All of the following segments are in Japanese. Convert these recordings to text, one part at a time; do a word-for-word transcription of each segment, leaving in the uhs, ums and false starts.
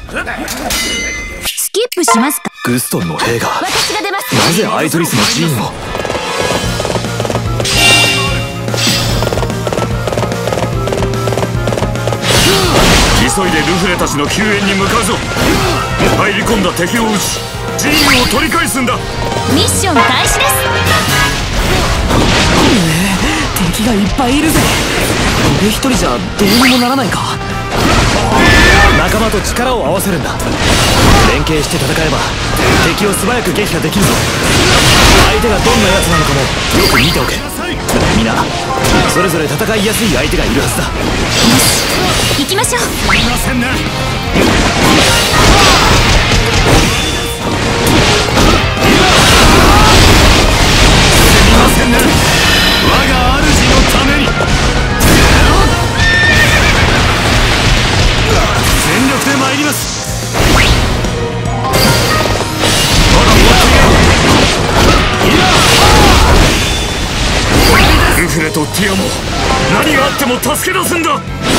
スキップしますか。 グストンの兵が私が出ます。 なぜアイドリスのジーンを。 急いでルフレたちの救援に向かうぞ。入り込んだ敵を撃ちジーンを取り返すんだ。 ミッション開始です。 敵がいっぱいいるぜ。俺一人じゃどうにもならないか。仲間と力を合わせるんだ。連携して戦えば敵を素早く撃破できるぞ。相手がどんなやつなのかもよく見ておけ。みんなそれぞれ戦いやすい相手がいるはずだ。 よし、行きましょう。 すみませんね。すみませんね。我が主のために全力で参ります。ルフレとティアも何があっても助け出すんだ。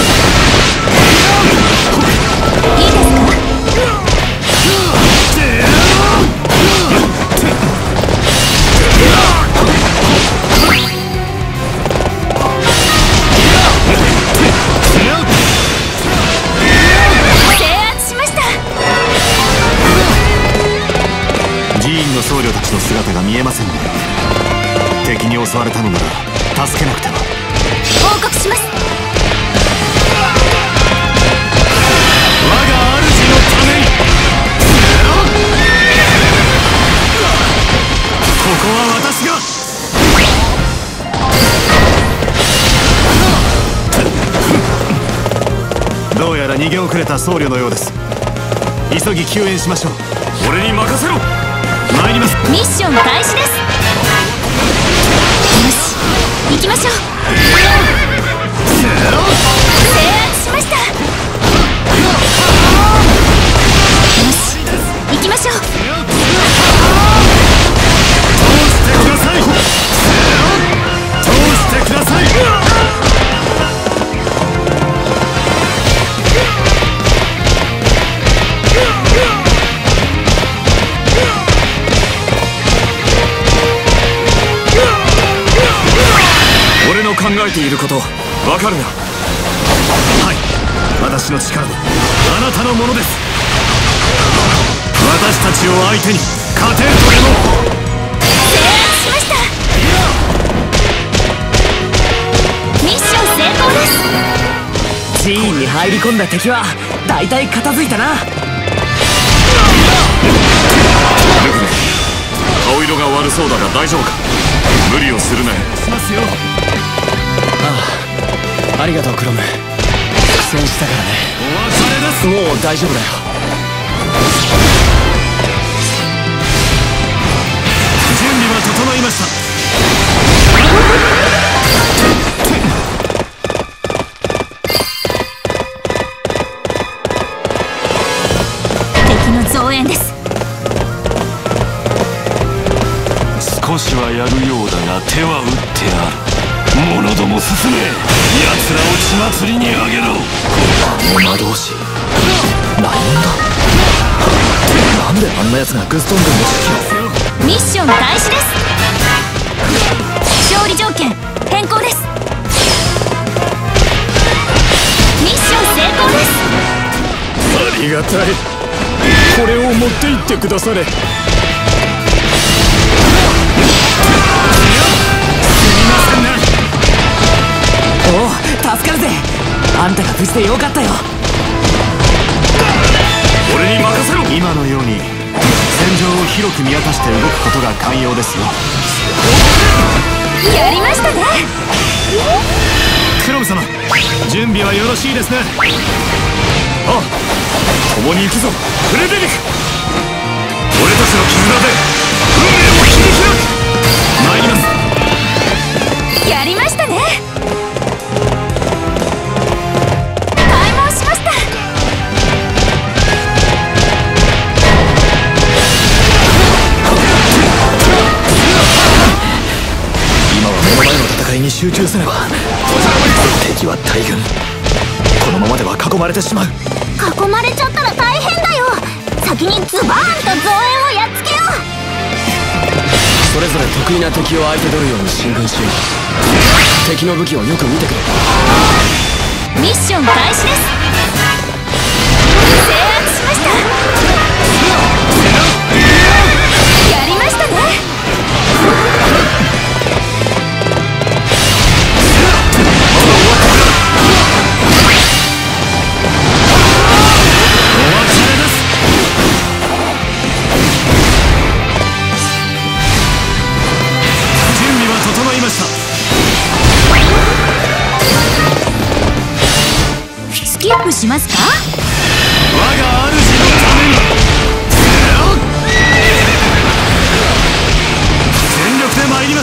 いいですか。制圧しました。 ジーンの僧侶たちの姿が見えませんね。敵に襲われたのなら助けなくては。 報告します。 我が主のために。ここは私が。どうやら逃げ遅れた僧侶のようです。急ぎ救援しましょう。俺に任せろ。参ります。 ミッション開始です。よし、行きましょう。制圧しました。よし、行きましょう。 通してください。通してください。俺の考えていることわかるな。はい、私の力もあなたのものです。私たちを相手に勝てるとでも。 制圧しました。ミッション成功です。 ジーンに入り込んだ敵は大体片付いたな。 ルフレ、顔色が悪そうだが大丈夫か。無理をするなよ。しますよ。 ありがとうクロム。苦戦したからね。 お別れです。 もう大丈夫だよ。 準備は整いました。 敵の増援です。 少しはやるようだが手は打ってある。者ども進め。奴らを血祭りにあげろ。 魔導士何者だ。なんであんな奴がグストン軍の指揮を。 ミッション開始です。勝利条件変更です。ミッション成功です。 ありがたい。これを持って行ってくだされ。 おお、助かるぜ。あんたが無事でよかったよ。 俺に任せろ。今のように戦場を広く見渡して動くことが寛容ですよ。 やりましたね。 クロム様、準備はよろしいですね。ああ、共に行くぞフレデリック。俺たちの絆で運命を切り開く。参ります。 やりましたね。開門しました。 今は目の前の戦いに集中すれば。敵は大軍。このままでは囲まれてしまう。 囲囲まれちゃったら大変だよ。先にズバーンと増援をやっつけよう。 それぞれ得意な敵を相手取るように進軍しよう。敵の武器をよく見てくれ。 ミッション開始です。制圧しました。やりましたね。 スキップしますか？ 我が主のために全力で参ります。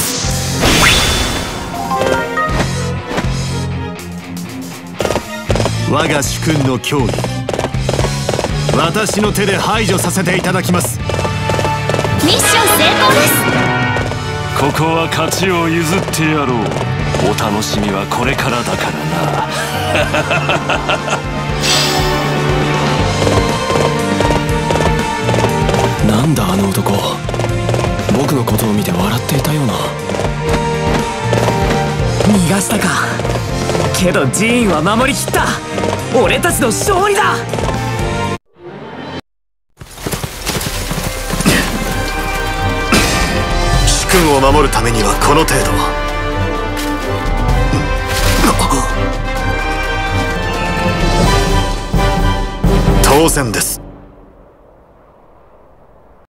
我が主君の脅威、私の手で排除させていただきます。 ミッション成功です。 ここは勝ちを譲ってやろう。お楽しみはこれからだからな。 なんだあの男、僕のことを見て笑っていたような。逃がしたか。けどジーンは守りきった。俺たちの勝利だ。 主君を守るためにはこの程度。当然です。